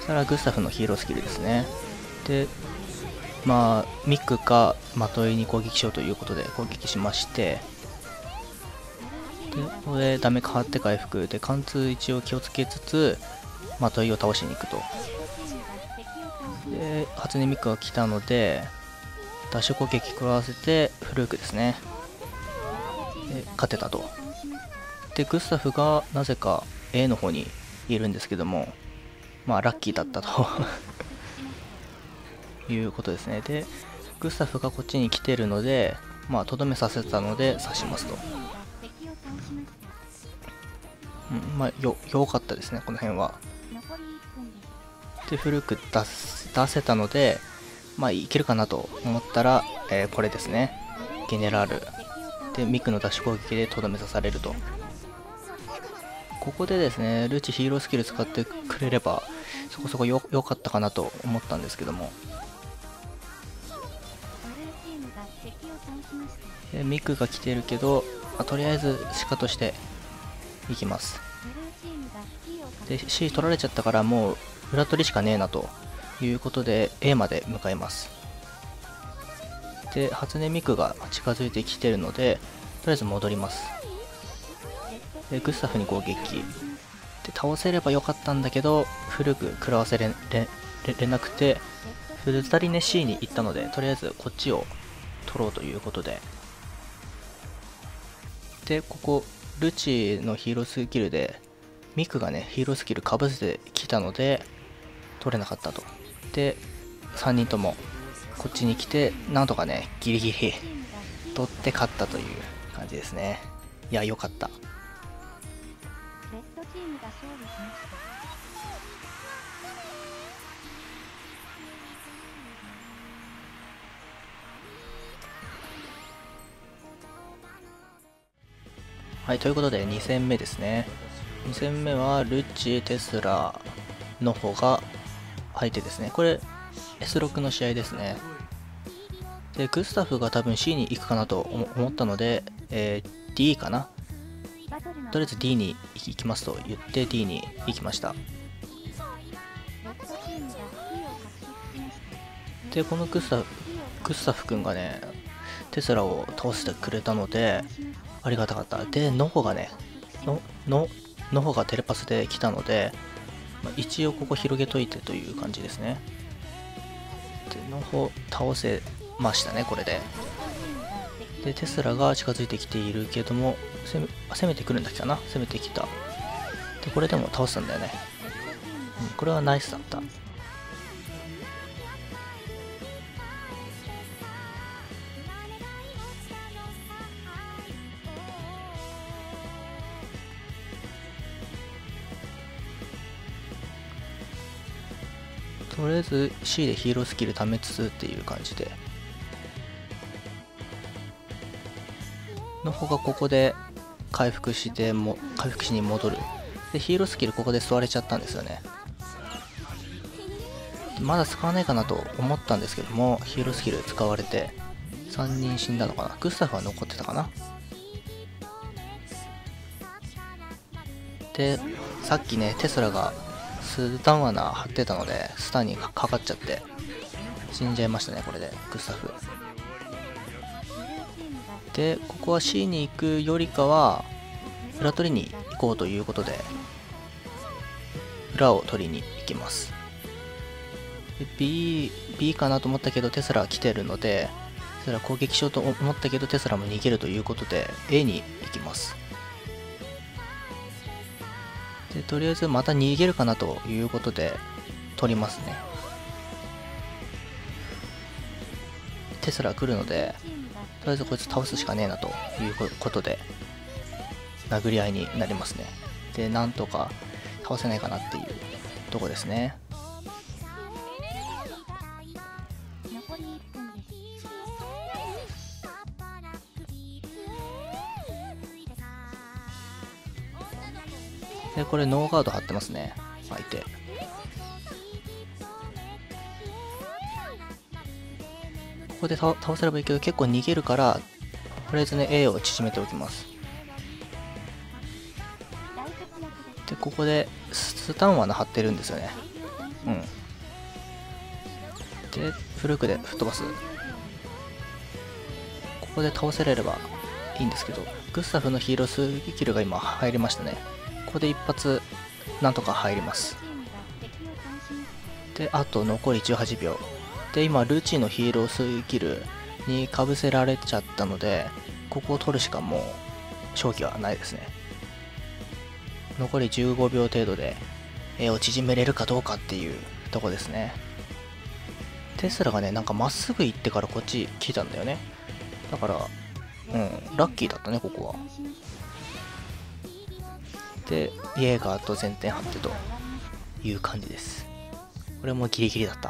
たらグスタフのヒーロースキルですね。で、まあ、ミックかまといに攻撃しようということで攻撃しまして、で、ここでダメ変わって回復で、貫通一応気をつけつつ、まといを倒しに行くと。で、初音ミックが来たので、ダッシュ攻撃食らわせて、フルークですね。で、勝てたと。で、グスタフがなぜか A の方にいるんですけども、まあ、ラッキーだったということですね。で、グスタフがこっちに来てるので、まあ、とどめさせたので刺しますと。まあ、よかったですね、この辺は。で、フルーク出せたので、まあ、いけるかなと思ったら、これですね。ゲネラル。で、ミクのダッシュ攻撃でとどめ刺されると。ここでですね、ルチヒーロースキル使ってくれれば、そこそこ良かったかなと思ったんですけども。ミクが来てるけど、とりあえずシカとしていきます。で、C 取られちゃったからもう裏取りしかねえなということで A まで向かいます。で、初音ミクが近づいてきてるので、とりあえず戻ります。で、グスタフに攻撃。で、倒せればよかったんだけど、古く食らわせれなくて、2人ね C に行ったので、とりあえずこっちを取ろうということで。で、ここ、ルチのヒーロースキルで、ミクがね、ヒーロースキルかぶせてきたので、取れなかったと。で、3人ともこっちに来て、なんとかね、ギリギリ取って勝ったという感じですね。いや、よかった。はい、ということで2戦目ですね。2戦目はルチ、テスラの方が相手ですね。これ S6 の試合ですね。で、グスタフが多分 C に行くかなと思ったので、D かな。とりあえず D に行きますと言って D に行きました。で、このグスタフ君がね、テスラを倒してくれたので、ありがたかった。で、ノホがね、ノホがテレパスで来たので、一応ここ広げといてという感じですね。で、ノホ倒せましたね、これで。で、テスラが近づいてきているけども、攻めてくるんだっけかな、攻めてきた。で、これでも倒したんだよね。これはナイスだった。とりあえず C でヒーロースキル貯めつつっていう感じで。の方がここで回復しに戻る。で、ヒーロースキルここで吸われちゃったんですよね。まだ使わないかなと思ったんですけども、ヒーロースキル使われて3人死んだのかな。グスタフは残ってたかな。で、さっきね、テスラがスタン罠張ってたので、スタンにかかっちゃって死んじゃいましたね、これでグスタフ。で、ここは C に行くよりかは裏取りに行こうということで、裏を取りに行きます。で、B かなと思ったけどテスラ来てるので、テスラ攻撃しようと思ったけどテスラも逃げるということで A に行きます。で、とりあえずまた逃げるかなということで取りますね。テスラ来るので、とりあえずこいつ倒すしかねえなということで殴り合いになりますね。で、なんとか倒せないかなっていうとこですね。で、これノーガード張ってますね、相手。ここで倒せればいいけど結構逃げるから、とりあえずね A を縮めておきます。で、ここでスタン罠張ってるんですよね。 でフルークで吹っ飛ばす。ここで倒せれればいいんですけど、グスタフのヒーロースキルが今入りましたね。ここで一発なんとか入ります。であと残り18秒で、今ルチのヒーロースキルにかぶせられちゃったので、ここを取るしかもう勝機はないですね。残り15秒程度で絵を縮めれるかどうかっていうとこですね。テスラがね、なんかまっすぐ行ってからこっち来たんだよね。だからラッキーだったね、ここは。でイエーガーと前転張ってという感じです。これもギリギリだった。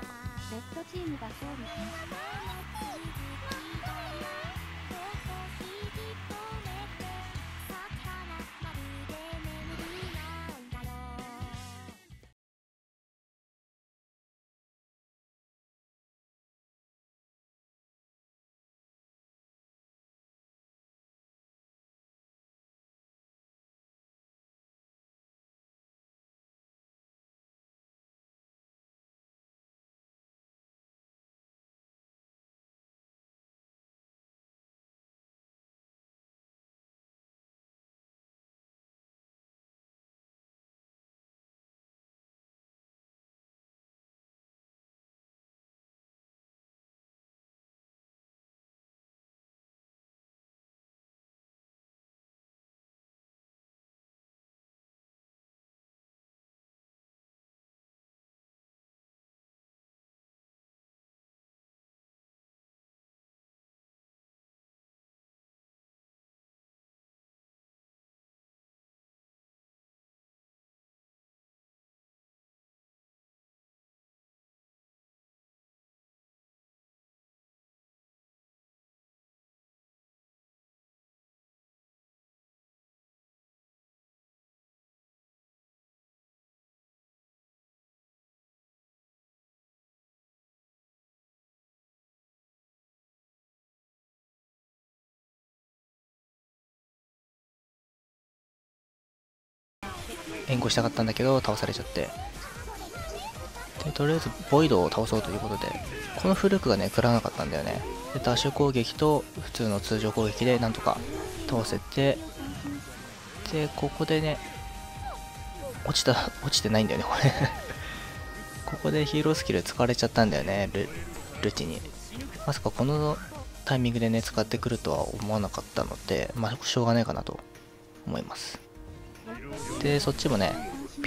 援護したかったんだけど倒されちゃって、でとりあえずボイドを倒そうということで、このフルークがね食らわなかったんだよね。でダッシュ攻撃と普通の通常攻撃でなんとか倒せて、でここでね落ちてないんだよねこれここでヒーロースキル使われちゃったんだよね、ルチに。まさかこのタイミングでね使ってくるとは思わなかったので、まあしょうがないかなと思います。でそっちもね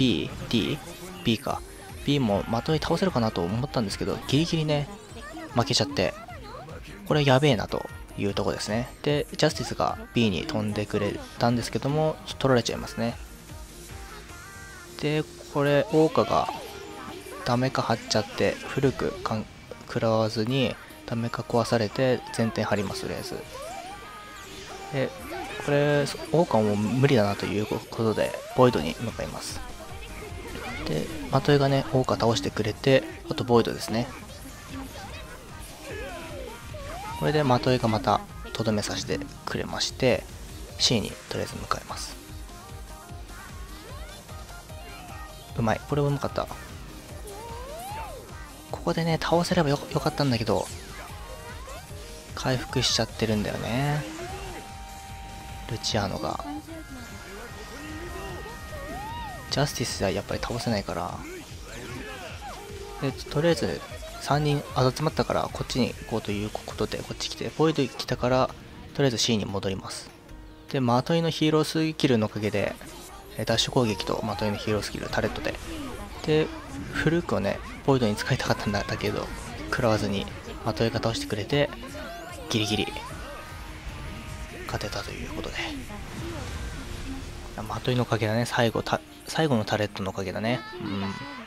B か B も的に倒せるかなと思ったんですけど、ギリギリね負けちゃって、これやべえなというとこですね。でジャスティスが B に飛んでくれたんですけども取られちゃいますね。でこれオーカがダメか張っちゃって古く食らわずにダメか壊されて前転張ります。とりあえずでこれオーカも無理だなということでボイドに向かいます。でマトイがねオーカ倒してくれて、あとボイドですね。これでマトイがまたとどめさせてくれまして C にとりあえず向かいます。うまい、これはうまかった。ここでね倒せればよかったんだけど回復しちゃってるんだよね、ルチアーノが。ジャスティスはやっぱり倒せないから、でとりあえず3人集まったからこっちに行こうということでこっち来て、ボイド来たからとりあえず C に戻ります。でマトイのヒーロースキルのおかげでダッシュ攻撃とマトイのヒーロースキルタレットでフルークをねボイドに使いたかったんだけど食らわずにマトイが倒してくれてギリギリ勝てたということで、マトイのおかげだね。最後のタレットのおかげだね。